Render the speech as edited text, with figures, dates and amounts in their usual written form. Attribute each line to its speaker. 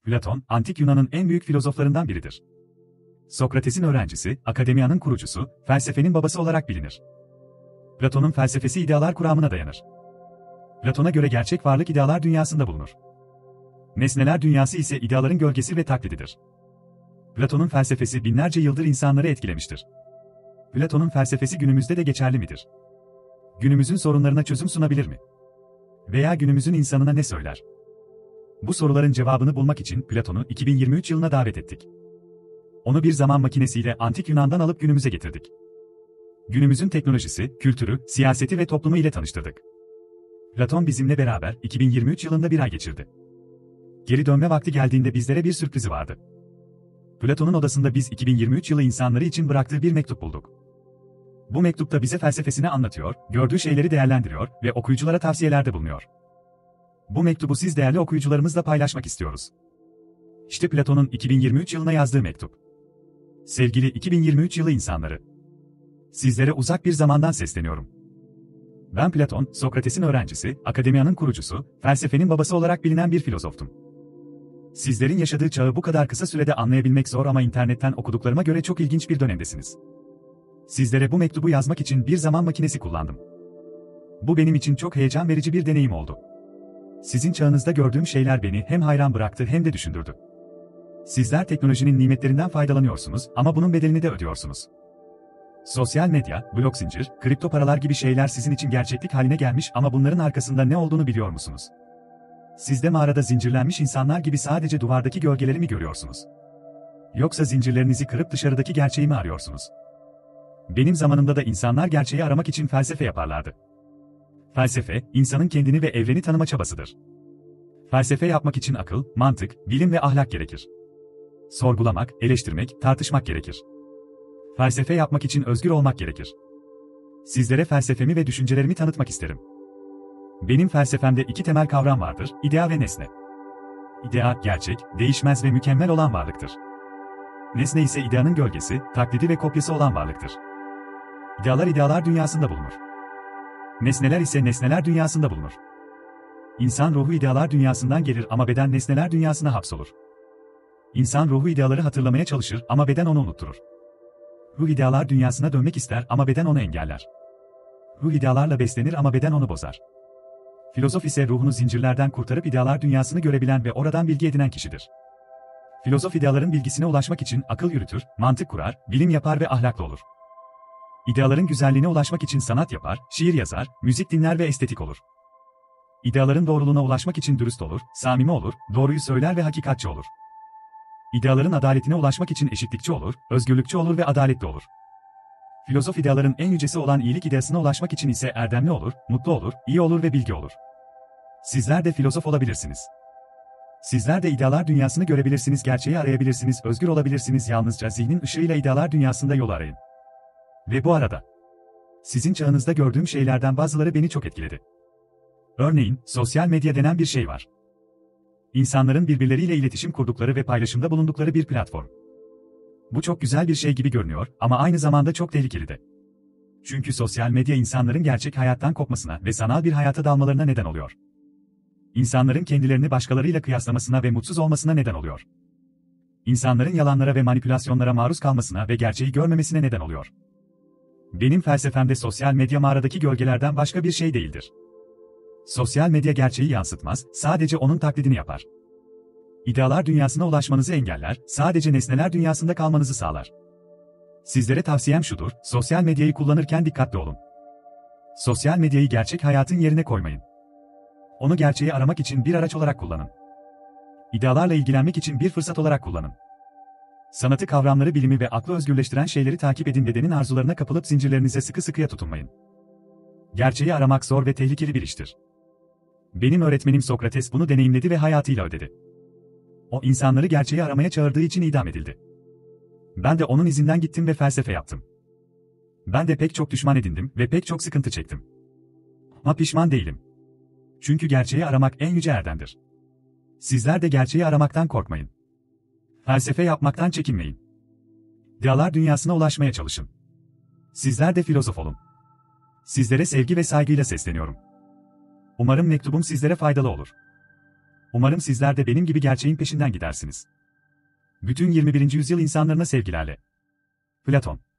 Speaker 1: Platon, Antik Yunan'ın en büyük filozoflarından biridir. Sokrates'in öğrencisi, akademiyanın kurucusu, felsefenin babası olarak bilinir. Platon'un felsefesi idealar kuramına dayanır. Platon'a göre gerçek varlık idealar dünyasında bulunur. Nesneler dünyası ise ideaların gölgesi ve taklididir. Platon'un felsefesi binlerce yıldır insanları etkilemiştir. Platon'un felsefesi günümüzde de geçerli midir? Günümüzün sorunlarına çözüm sunabilir mi? Veya günümüzün insanına ne söyler? Bu soruların cevabını bulmak için Platon'u 2023 yılına davet ettik. Onu bir zaman makinesiyle Antik Yunan'dan alıp günümüze getirdik. Günümüzün teknolojisi, kültürü, siyaseti ve toplumu ile tanıştırdık. Platon bizimle beraber 2023 yılında bir ay geçirdi. Geri dönme vakti geldiğinde bizlere bir sürprizi vardı. Platon'un odasında biz 2023 yılı insanları için bıraktığı bir mektup bulduk. Bu mektupta bize felsefesini anlatıyor, gördüğü şeyleri değerlendiriyor ve okuyuculara tavsiyelerde bulunuyor. Bu mektubu siz değerli okuyucularımızla paylaşmak istiyoruz. İşte Platon'un 2023 yılına yazdığı mektup. Sevgili 2023 yılı insanları. Sizlere uzak bir zamandan sesleniyorum. Ben Platon, Sokrates'in öğrencisi, akademiyanın kurucusu, felsefenin babası olarak bilinen bir filozoftum. Sizlerin yaşadığı çağı bu kadar kısa sürede anlayabilmek zor ama internetten okuduklarıma göre çok ilginç bir dönemdesiniz. Sizlere bu mektubu yazmak için bir zaman makinesi kullandım. Bu benim için çok heyecan verici bir deneyim oldu. Sizin çağınızda gördüğüm şeyler beni hem hayran bıraktı hem de düşündürdü. Sizler teknolojinin nimetlerinden faydalanıyorsunuz ama bunun bedelini de ödüyorsunuz. Sosyal medya, blok zincir, kripto paralar gibi şeyler sizin için gerçeklik haline gelmiş ama bunların arkasında ne olduğunu biliyor musunuz? Siz de mağarada zincirlenmiş insanlar gibi sadece duvardaki gölgeleri mi görüyorsunuz? Yoksa zincirlerinizi kırıp dışarıdaki gerçeği mi arıyorsunuz? Benim zamanımda da insanlar gerçeği aramak için felsefe yaparlardı. Felsefe, insanın kendini ve evreni tanıma çabasıdır. Felsefe yapmak için akıl, mantık, bilim ve ahlak gerekir. Sorgulamak, eleştirmek, tartışmak gerekir. Felsefe yapmak için özgür olmak gerekir. Sizlere felsefemi ve düşüncelerimi tanıtmak isterim. Benim felsefemde iki temel kavram vardır, idea ve nesne. İdea, gerçek, değişmez ve mükemmel olan varlıktır. Nesne ise ideanın gölgesi, taklidi ve kopyası olan varlıktır. İdealar idealar dünyasında bulunur. Nesneler ise nesneler dünyasında bulunur. İnsan ruhu idealar dünyasından gelir ama beden nesneler dünyasına hapsolur. İnsan ruhu ideaları hatırlamaya çalışır ama beden onu unutturur. Ruh idealar dünyasına dönmek ister ama beden onu engeller. Ruh idealarla beslenir ama beden onu bozar. Filozof ise ruhunu zincirlerden kurtarıp idealar dünyasını görebilen ve oradan bilgi edinen kişidir. Filozof ideaların bilgisine ulaşmak için akıl yürütür, mantık kurar, bilim yapar ve ahlaklı olur. İdeaların güzelliğine ulaşmak için sanat yapar, şiir yazar, müzik dinler ve estetik olur. İdeaların doğruluğuna ulaşmak için dürüst olur, samimi olur, doğruyu söyler ve hakikatçi olur. İdeaların adaletine ulaşmak için eşitlikçi olur, özgürlükçü olur ve adaletli olur. Filozof ideaların en yücesi olan iyilik ideasına ulaşmak için ise erdemli olur, mutlu olur, iyi olur ve bilgi olur. Sizler de filozof olabilirsiniz. Sizler de idealar dünyasını görebilirsiniz, gerçeği arayabilirsiniz, özgür olabilirsiniz, yalnızca zihnin ışığıyla idealar dünyasında yol arayın. Ve bu arada, sizin çağınızda gördüğüm şeylerden bazıları beni çok etkiledi. Örneğin, sosyal medya denen bir şey var. İnsanların birbirleriyle iletişim kurdukları ve paylaşımda bulundukları bir platform. Bu çok güzel bir şey gibi görünüyor ama aynı zamanda çok tehlikeli de. Çünkü sosyal medya insanların gerçek hayattan kopmasına ve sanal bir hayata dalmalarına neden oluyor. İnsanların kendilerini başkalarıyla kıyaslamasına ve mutsuz olmasına neden oluyor. İnsanların yalanlara ve manipülasyonlara maruz kalmasına ve gerçeği görmemesine neden oluyor. Benim felsefemde sosyal medya mağaradaki gölgelerden başka bir şey değildir. Sosyal medya gerçeği yansıtmaz, sadece onun taklidini yapar. İdealar dünyasına ulaşmanızı engeller, sadece nesneler dünyasında kalmanızı sağlar. Sizlere tavsiyem şudur, sosyal medyayı kullanırken dikkatli olun. Sosyal medyayı gerçek hayatın yerine koymayın. Onu gerçeği aramak için bir araç olarak kullanın. İdealarla ilgilenmek için bir fırsat olarak kullanın. Sanatı, kavramları, bilimi ve aklı özgürleştiren şeyleri takip edin, bedenin arzularına kapılıp zincirlerinize sıkı sıkıya tutunmayın. Gerçeği aramak zor ve tehlikeli bir iştir. Benim öğretmenim Sokrates bunu deneyimledi ve hayatıyla ödedi. O insanları gerçeği aramaya çağırdığı için idam edildi. Ben de onun izinden gittim ve felsefe yaptım. Ben de pek çok düşman edindim ve pek çok sıkıntı çektim. Ama pişman değilim. Çünkü gerçeği aramak en yüce erdemdir. Sizler de gerçeği aramaktan korkmayın. Felsefe yapmaktan çekinmeyin. İdealar dünyasına ulaşmaya çalışın. Sizler de filozof olun. Sizlere sevgi ve saygıyla sesleniyorum. Umarım mektubum sizlere faydalı olur. Umarım sizler de benim gibi gerçeğin peşinden gidersiniz. Bütün 21. yüzyıl insanlarına sevgilerle. Platon